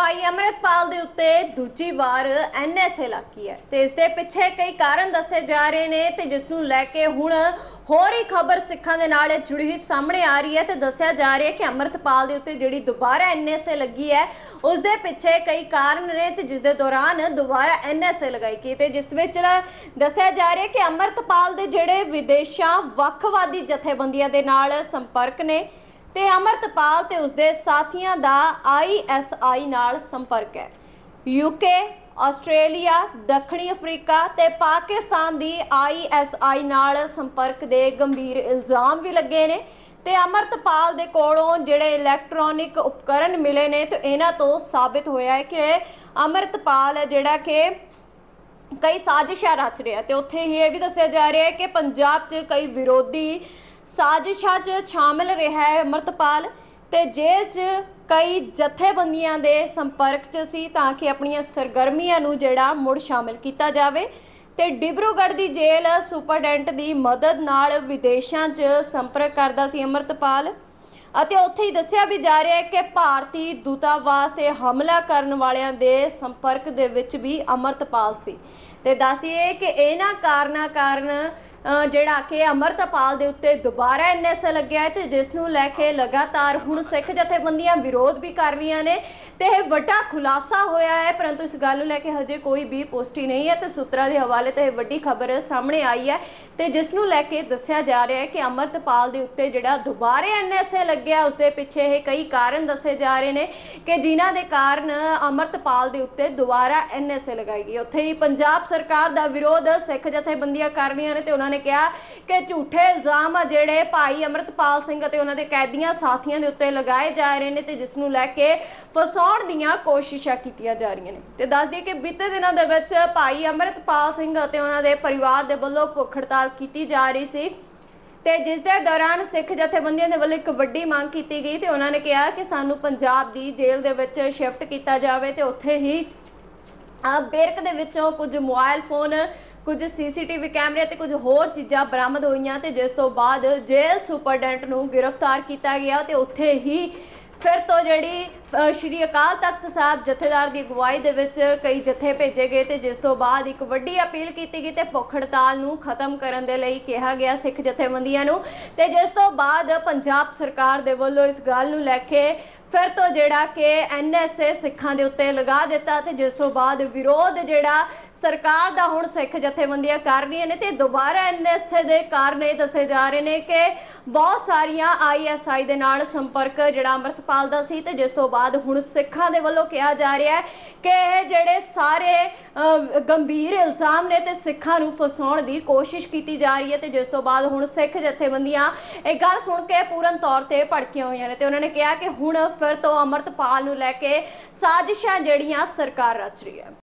ਭਾਈ ਅਮਰਤਪਾਲ ਦੇ ਉੱਤੇ ਦੂਜੀ ਵਾਰ ਐਨਐਸਏ ਲੱਗੀ ਹੈ ਤੇ ਇਸ ਦੇ ਪਿੱਛੇ ਕਈ ਕਾਰਨ ਦੱਸੇ ਜਾ ਰਹੇ ਨੇ ਤੇ ਜਿਸ ਨੂੰ ਲੈ ਕੇ ਹੁਣ ਹੋਰ ਹੀ ਖਬਰ ਸਿੱਖਾਂ ਦੇ ਨਾਲ ਜੁੜੀ ਹੋਈ ਸਾਹਮਣੇ ਆ ਰਹੀ ਹੈ ਤੇ ਦੱਸਿਆ ਜਾ ਰਿਹਾ ਹੈ ਕਿ ਅਮਰਤਪਾਲ ਦੇ ਉੱਤੇ ਜਿਹੜੀ ਦੁਬਾਰਾ ਐਨਐਸਏ ਲੱਗੀ ਹੈ ਉਸ ਦੇ ਪਿੱਛੇ ਕਈ ਕਾਰਨ ਨੇ ਤੇ ਜਿਸ ਦੇ ਦੌਰਾਨ ਦੁਬਾਰਾ ਐਨਐਸਏ ਲਗਾਈ ਗਈ ਤੇ ਜਿਸ ਵਿੱਚ ਦੱਸਿਆ ਜਾ ਰਿਹਾ ਹੈ ਕਿ ਅਮਰਤਪਾਲ ਦੇ ਜਿਹੜੇ ਵਿਦੇਸ਼ਾਂ ਵੱਖਵਾਦੀ ਜਥੇਬੰਦੀਆਂ ਦੇ ਨਾਲ ਸੰਪਰਕ ਨੇ ਤੇ ਅਮਰਤਪਾਲ ਤੇ ਉਸਦੇ ਸਾਥੀਆਂ ਦਾ ਆਈਐਸਆਈ ਨਾਲ ਸੰਪਰਕ ਹੈ। यूके ਆਸਟ੍ਰੇਲੀਆ ਦੱਖਣੀ ਅਫਰੀਕਾ ਤੇ ਪਾਕਿਸਤਾਨ ਦੀ ਆਈਐਸਆਈ ਨਾਲ ਸੰਪਰਕ ਦੇ ਗੰਭੀਰ ਇਲਜ਼ਾਮ ਵੀ ਲੱਗੇ ਨੇ ਤੇ ਅਮਰਤਪਾਲ ਦੇ ਕੋਲੋਂ ਜਿਹੜੇ ਇਲੈਕਟ੍ਰੋਨਿਕ ਉਪਕਰਨ ਮਿਲੇ ਨੇ ਤੇ ਇਹਨਾਂ ਤੋਂ ਸਾਬਿਤ ਹੋਇਆ ਹੈ ਕਿ ਅਮਰਤਪਾਲ ਜਿਹੜਾ ਕਿ ਕਈ ਸਾਜ਼ਿਸ਼ਾਂ ਰਚ ਰਿਹਾ ਤੇ ਉੱਥੇ ਹੀ ਇਹ ਵੀ ਦੱਸਿਆ ਜਾ ਰਿਹਾ ਹੈ ਕਿ ਪੰਜਾਬ 'ਚ ਕਈ ਵਿਰੋਧੀ ਸਾਜ਼ਿਸ਼ਾਂ 'ਚ ਸ਼ਾਮਿਲ ਰਿਹਾ ਹੈ ਅਮਰਤਪਾਲ ਤੇ ਜੇਲ੍ਹ 'ਚ कई जथेबंदियां दे संपर्क च सी ताकि अपनियां सरगर्मियां नूं जिहड़ा मुड़ शामिल किया जाए ते डिब्रूगढ़ दी जेल सुपरडेंट दी मदद नाल विदेशां च संपर्क करदा सी अमरतपाल ਅਤੇ ਉੱਥੇ ਹੀ ਦੱਸਿਆ ਵੀ ਜਾ ਰਿਹਾ ਹੈ कि ਭਾਰਤੀ ਦੂਤਾਵਾਸ ਤੇ ਹਮਲਾ ਕਰਨ ਵਾਲਿਆਂ ਦੇ ਸੰਪਰਕ ਦੇ ਵਿੱਚ ਵੀ ਅਮਰਤਪਾਲ ਸੀ ਤੇ ਦੱਸਦੀਏ ਕਿ ਇਹਨਾਂ ਕਾਰਨਾਂ ਕਾਰਨ ਜਿਹੜਾ ਕਿ ਅਮਰਤਪਾਲ ਦੇ ਉੱਤੇ ਦੁਬਾਰਾ ਐਨਐਸਏ ਲੱਗਿਆ ਹੈ ਤੇ ਜਿਸ ਨੂੰ ਲੈ ਕੇ ਲਗਾਤਾਰ ਹੁਣ ਸਿੱਖ ਜਥੇਬੰਦੀਆਂ ਵਿਰੋਧ ਵੀ ਕਰ ਰਹੀਆਂ ਨੇ ਤੇ ਇਹ ਵੱਡਾ ਖੁਲਾਸਾ ਹੋਇਆ ਹੈ परंतु इस गल ਨੂੰ ਲੈ ਕੇ ਹਜੇ ਕੋਈ ਵੀ ਪੁਸ਼ਟੀ ਨਹੀਂ ਹੈ ਤੇ ਸੂਤਰਾਂ ਦੇ ਹਵਾਲੇ ਤੋਂ ਇਹ ਵੱਡੀ ਖਬਰ ਸਾਹਮਣੇ ਆਈ ਹੈ ਤੇ ਜਿਸ ਨੂੰ ਲੈ ਕੇ ਦੱਸਿਆ ਜਾ ਰਿਹਾ ਹੈ ਕਿ ਅਮਰਤਪਾਲ ਦੇ ਉੱਤੇ ਜਿਹੜਾ ਦੁਬਾਰਾ ਐਨਐਸਏ ਲੱਗਿਆ ਉਸ ਦੇ ਪਿੱਛੇ ਇਹ ਕਈ ਕਾਰਨ ਦੱਸੇ ਜਾ ਰਹੇ ਨੇ ਕਿ ਜਿਨ੍ਹਾਂ ਦੇ ਕਾਰਨ ਅਮਰਤਪਾਲ ਦੇ ਉੱਤੇ ਦੁਬਾਰਾ ਐਨਐਸਏ ਲਗਾਈ ਗਈ। ਉੱਥੇ ਹੀ ਪੰਜਾਬ ਸਰਕਾਰ ਦਾ ਵਿਰੋਧ ਸਿੱਖ ਜਥੇਬੰਦੀਆਂ ਕਰ ਰਹੀਆਂ ਨੇ ਤੇ ਉਹਨਾਂ ਨੇ ਕਿਹਾ ਕਿ ਝੂਠੇ ਇਲਜ਼ਾਮ ਆ ਜਿਹੜੇ ਭਾਈ ਅਮਰਤਪਾਲ ਸਿੰਘ ਅਤੇ ਉਹਨਾਂ ਦੇ ਕੈਦੀਆਂ ਸਾਥੀਆਂ ਦੇ ਉੱਤੇ ਲਗਾਏ ਜਾ ਰਹੇ ਨੇ ਤੇ ਜਿਸ ਨੂੰ ਲੈ ਕੇ ਫਸਾਉਣ ਦੀਆਂ ਕੋਸ਼ਿਸ਼ਾਂ ਕੀਤੀਆਂ ਜਾ ਰਹੀਆਂ ਨੇ ਤੇ ਦੱਸ ਦਈਏ ਕਿ ਬੀਤੇ ਦਿਨਾਂ ਦੇ ਵਿੱਚ ਭਾਈ ਅਮਰਤਪਾਲ ਸਿੰਘ ਅਤੇ ਉਹਨਾਂ ਦੇ ਪਰਿਵਾਰ ਦੇ ਵੱਲੋਂ ਭੁੱਖ ਹੜਤਾਲ ਕੀਤੀ ਜਾ ਰਹੀ ਸੀ ਤੇ ਜਿਸ ਦੇ ਦੌਰਾਨ ਸਿੱਖ ਜਥੇਬੰਦੀਆਂ ਦੇ ਵੱਲੋਂ ਇੱਕ ਵੱਡੀ ਮੰਗ ਕੀਤੀ ਗਈ ਤੇ ਉਹਨਾਂ ਨੇ ਕਿਹਾ ਕਿ ਸਾਨੂੰ ਪੰਜਾਬ ਦੀ ਜੇਲ੍ਹ ਦੇ ਵਿੱਚ ਸ਼ਿਫਟ ਕੀਤਾ ਜਾਵੇ ਤੇ ਉੱਥੇ ਹੀ ਬੇਰਕ ਦੇ ਵਿੱਚੋਂ ਕੁਝ ਮੋਬਾਈਲ ਫੋਨ कुछ सीसीटीवी कैमरे ते कुछ होर चीज़ां बरामद होईयां ते जिस तो बाद जेल सुपरडेंट नूं गिरफ्तार किया गया ते उत्थे ही फिर तो जिहड़ी श्री अकाल तख्त साहब जथेदार की अगवाई दे विच कई जथे भेजे गए ते जिस तो बाद एक वड्डी अपील की गई ते भुख हड़ताल नूं खत्म करन दे लई कहा गया सिख जथेबंदियां नूं ते जिस तो बाद पंजाब सरकार दे वल्लों इस गल नूं लैके फिर तो जिहड़ा कि एनएसए सिखां दे उत्ते लगा दिता ते जिस तो बाद विरोध जिहड़ा सरकार दा हुण सिख जथेबंदियां कर रही ने ते दोबारा एनएसए दे कारण ये दसे जा रहे ने कि बहुत सारियां आईएसआई दे नाल संपर्क जिहड़ा अमरतपाल दा सी ते जिस तो बाद हुण सिखां दे वल्लों कहा जा रहा है कि ये जिहड़े सारे गंभीर इल्जाम ने ते सिखां नूं फसाउण दी कोशिश की जा रही है ते जिस तो बाद हुण सिख जथेबंदियां ये गल सुण के पूर्ण तौर ते भड़कियां होईयां ने ते उन्होंने कहा कि हुण फिर तो अमरतपाल नूं लैके साजिशां जिहड़ियां सरकार रच रही है।